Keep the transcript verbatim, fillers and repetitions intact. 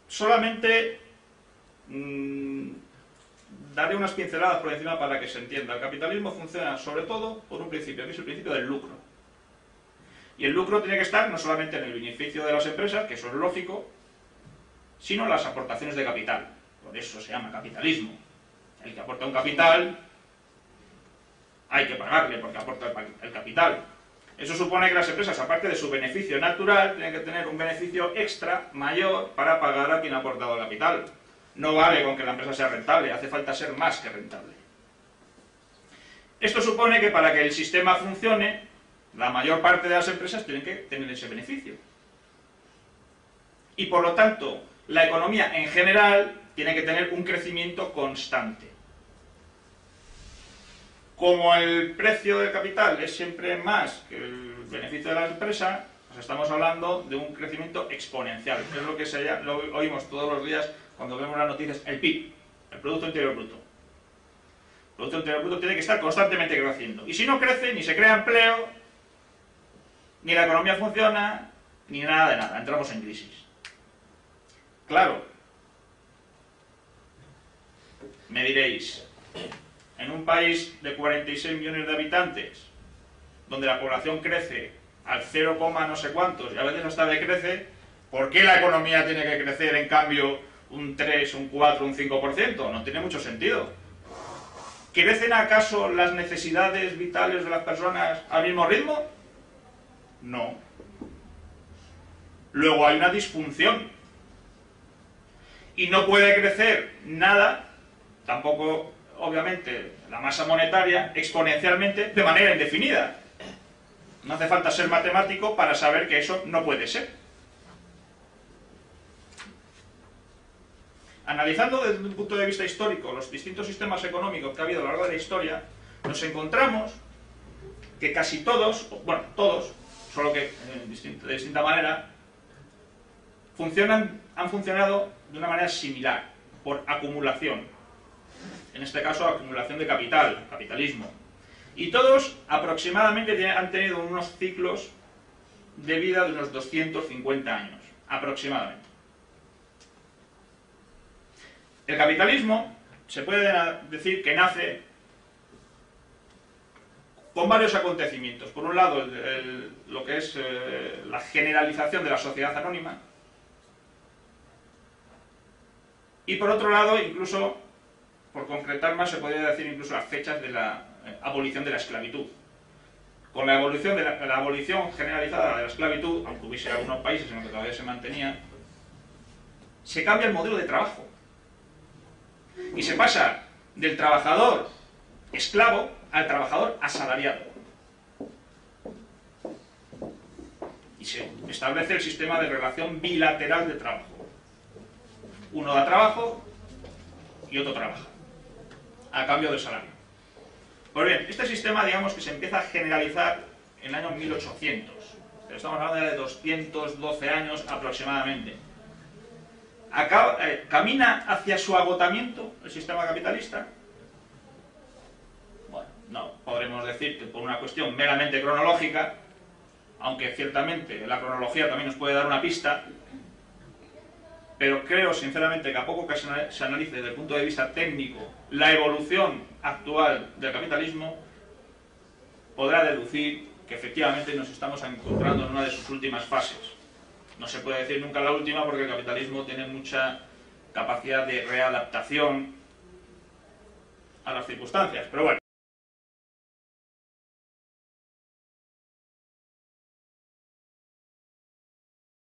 solamente mmm, daré unas pinceladas por encima para que se entienda. El capitalismo funciona sobre todo por un principio, que es el principio del lucro. Y el lucro tiene que estar no solamente en el beneficio de las empresas, que eso es lógico, sino en las aportaciones de capital. Por eso se llama capitalismo. El que aporta un capital, hay que pagarle porque aporta el capital. Eso supone que las empresas, aparte de su beneficio natural, tienen que tener un beneficio extra, mayor, para pagar a quien ha aportado el capital. No vale con que la empresa sea rentable, hace falta ser más que rentable. Esto supone que para que el sistema funcione, la mayor parte de las empresas tienen que tener ese beneficio. Y por lo tanto, la economía en general tiene que tener un crecimiento constante. Como el precio del capital es siempre más que el beneficio de la empresa, pues estamos hablando de un crecimiento exponencial, que es lo que se, lo oímos todos los días cuando vemos las noticias, el P I B, el Producto Interior Bruto. El Producto Interior Bruto tiene que estar constantemente creciendo. Y si no crece, ni se crea empleo, ni la economía funciona, ni nada de nada, entramos en crisis. Claro, me diréis, en un país de cuarenta y seis millones de habitantes, donde la población crece al cero, no sé cuántos, y a veces hasta decrece, ¿por qué la economía tiene que crecer en cambio un tres, un cuatro, un cinco por ciento? No tiene mucho sentido. ¿Crecen acaso las necesidades vitales de las personas al mismo ritmo? No. Luego hay una disfunción. Y no puede crecer nada, tampoco, obviamente, la masa monetaria, exponencialmente, de manera indefinida. No hace falta ser matemático para saber que eso no puede ser. Analizando desde un punto de vista histórico los distintos sistemas económicos que ha habido a lo largo de la historia, nos encontramos que casi todos, bueno, todos, solo que de distinta, de distinta manera, funcionan, han funcionado de una manera similar, por acumulación. En este caso, acumulación de capital, capitalismo. Y todos aproximadamente han tenido unos ciclos de vida de unos doscientos cincuenta años, aproximadamente. El capitalismo se puede decir que nace con varios acontecimientos. Por un lado, el, el, lo que es eh, la generalización de la sociedad anónima, y por otro lado, incluso, por concretar más, se podría decir incluso las fechas de la eh, abolición de la esclavitud. Con la, evolución de la, la abolición generalizada de la esclavitud, aunque hubiese algunos países en los que todavía se mantenía, se cambia el modelo de trabajo. Y se pasa del trabajador esclavo al trabajador asalariado. Y se establece el sistema de relación bilateral de trabajo. Uno da trabajo y otro trabaja, a cambio del salario. Pues bien, este sistema, digamos que se empieza a generalizar en el año mil ochocientos. Pero estamos hablando de doscientos doce años aproximadamente. Acaba, eh, ¿Camina hacia su agotamiento el sistema capitalista? Bueno, no, podremos decir que por una cuestión meramente cronológica, aunque ciertamente la cronología también nos puede dar una pista, pero creo sinceramente que a poco que se analice desde el punto de vista técnico la evolución actual del capitalismo, podrá deducir que efectivamente nos estamos encontrando en una de sus últimas fases. No se puede decir nunca la última porque el capitalismo tiene mucha capacidad de readaptación a las circunstancias, pero bueno.